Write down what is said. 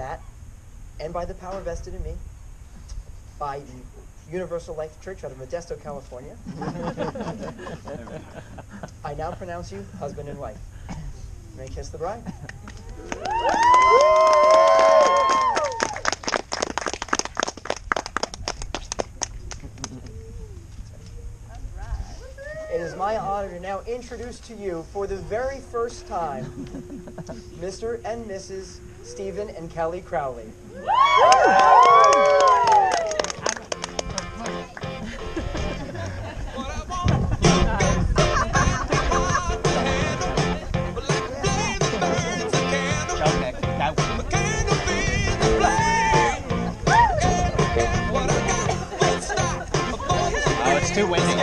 that, and by the power vested in me, by the Universal Life Church out of Modesto, California, I now pronounce you husband and wife. May I kiss the bride? It is my honor to now introduce to you, for the very first time, Mr. and Mrs. Stephen and Kelly Crowley. Oh, it's too windy.